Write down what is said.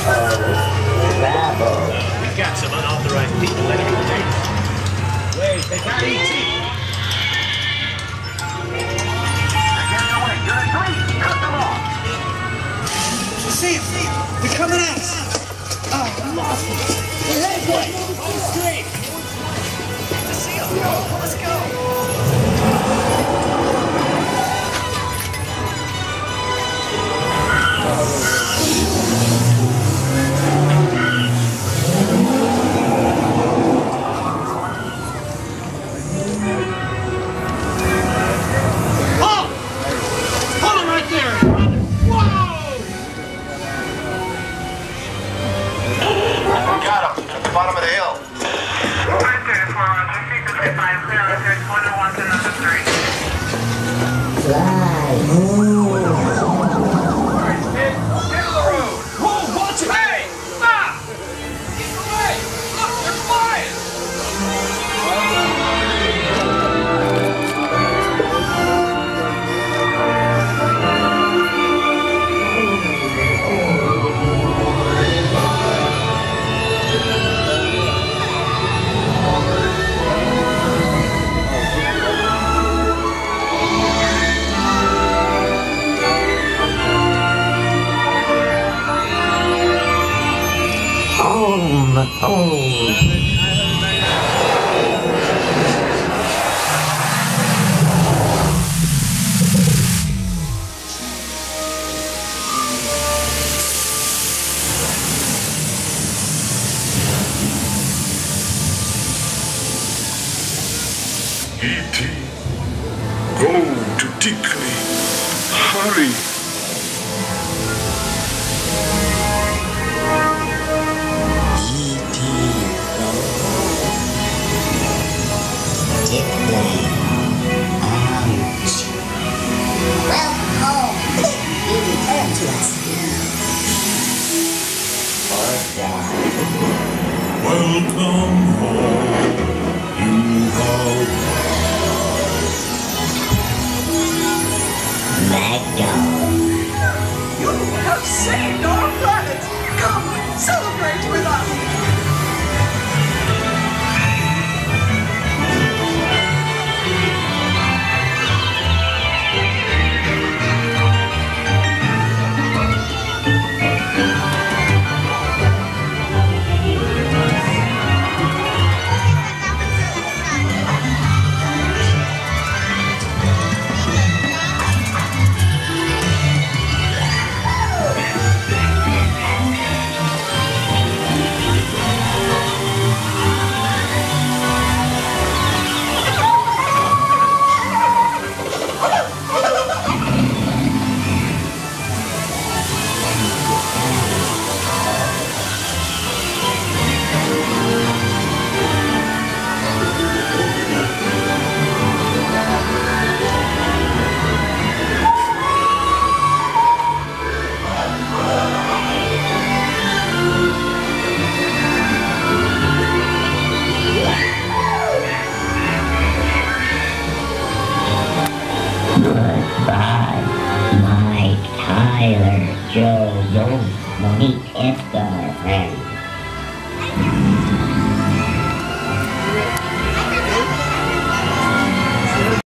Bravo. We've got some unauthorized people entering the base. Wait, they got ET. See him! They're coming at us! Oh, I lost him! Headway! Straight! Let's see him! Let's go! Oh! Hold him right there! Got him at the bottom of the hill. 534, Roger. Frequency 5, clear on the third corner, 1 to number 3. Fly. Whoa, watch it! Hey! Stop! Get away! Look, they're flying! E.T. Go to Tickley. Hurry. E.T. Tickling. Ouch. Welcome home. You returned to us. Poor guy. Welcome home. You have Let go. You have saved our planet! Come, celebrate with us! Goodbye, Mike, Tyler, Joe, Monique, Edgar, and